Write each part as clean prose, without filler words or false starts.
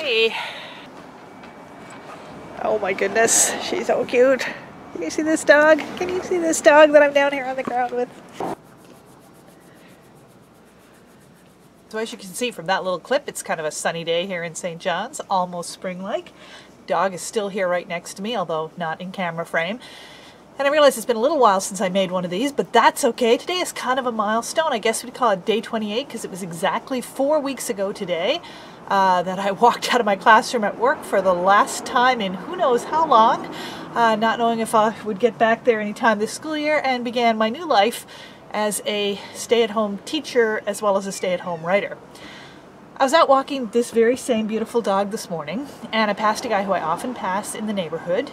Hey. Oh my goodness, she's so cute. Can you see this dog? Can you see this dog that I'm down here on the ground with? So as you can see from that little clip, it's kind of a sunny day here in St. John's, almost spring-like. Dog is still here right next to me, although not in camera frame. And I realize it's been a little while since I made one of these, but that's okay. Today is kind of a milestone. I guess we'd call it day 28 because it was exactly 4 weeks ago today that I walked out of my classroom at work for the last time in who knows how long, not knowing if I would get back there anytime this school year, and began my new life as a stay-at-home teacher as well as a stay-at-home writer. I was out walking this very same beautiful dog this morning, and I passed a guy who I often pass in the neighborhood,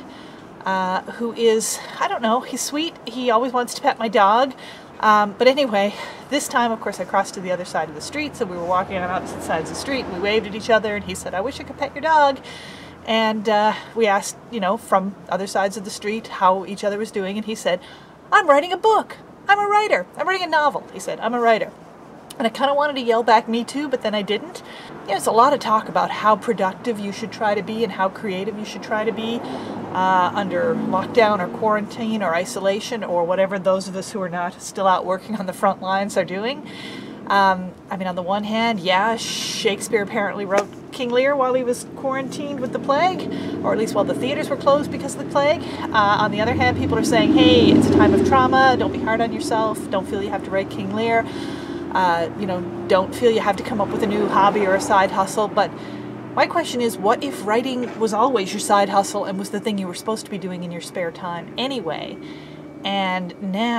who is, I don't know, he's sweet. He always wants to pet my dog. But anyway, this time, of course, I crossed to the other side of the street, so we were walking on opposite sides of the street, and we waved at each other, and he said, "I wish I could pet your dog." And we asked, you know, from other sides of the street how each other was doing, and he said, "I'm writing a book. I'm a writer. I'm writing a novel." He said, "I'm a writer." And I kind of wanted to yell back, "Me too," but then I didn't. You know, there's a lot of talk about how productive you should try to be and how creative you should try to be under lockdown or quarantine or isolation or whatever those of us who are not still out working on the front lines are doing. I mean, on the one hand, yeah, Shakespeare apparently wrote King Lear while he was quarantined with the plague, or at least while the theaters were closed because of the plague. On the other hand, people are saying, hey, it's a time of trauma, don't be hard on yourself, don't feel you have to write King Lear. You know, don't feel you have to come up with a new hobby or a side hustle. But my question is, what if writing was always your side hustle and was the thing you were supposed to be doing in your spare time anyway? And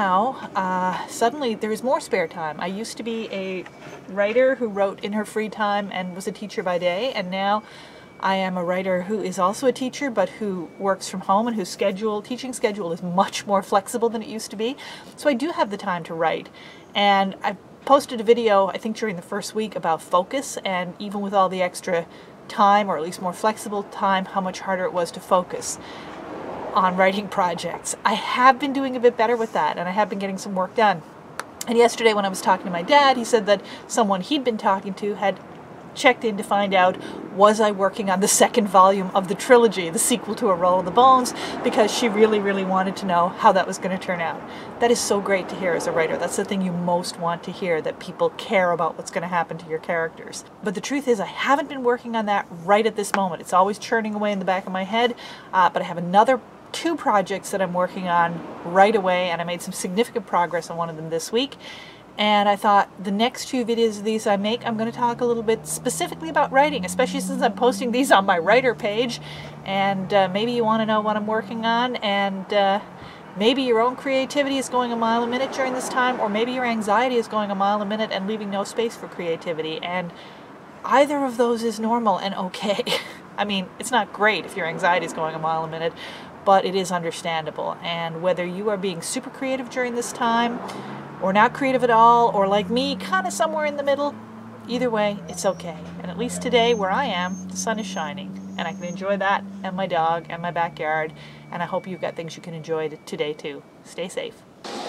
now, suddenly there is more spare time. I used to be a writer who wrote in her free time and was a teacher by day, and now I am a writer who is also a teacher, but who works from home and whose teaching schedule is much more flexible than it used to be. So I do have the time to write. And I posted a video, I think during the first week, about focus, and even with all the extra time, or at least more flexible time, how much harder it was to focus on writing projects. I have been doing a bit better with that, and I have been getting some work done. And yesterday when I was talking to my dad, he said that someone he'd been talking to had checked in to find out, was I working on the second volume of the trilogy, the sequel to A Roll of the Bones, because she really, really wanted to know how that was going to turn out. That is so great to hear as a writer. That's the thing you most want to hear, that people care about what's going to happen to your characters. But the truth is, I haven't been working on that right at this moment. It's always churning away in the back of my head, but I have another 2 projects that I'm working on right away, and I made some significant progress on one of them this week. And I thought the next 2 videos of these I make, I'm going to talk a little bit specifically about writing, especially since I'm posting these on my writer page. And maybe you want to know what I'm working on, and maybe your own creativity is going a mile a minute during this time, or maybe your anxiety is going a mile a minute and leaving no space for creativity. And either of those is normal and okay. I mean, it's not great if your anxiety is going a mile a minute, but it is understandable. And whether you are being super creative during this time, or not creative at all, or like me, kind of somewhere in the middle, either way, it's okay. And at least today, where I am, the sun is shining, and I can enjoy that, and my dog, and my backyard, and I hope you've got things you can enjoy today too. Stay safe.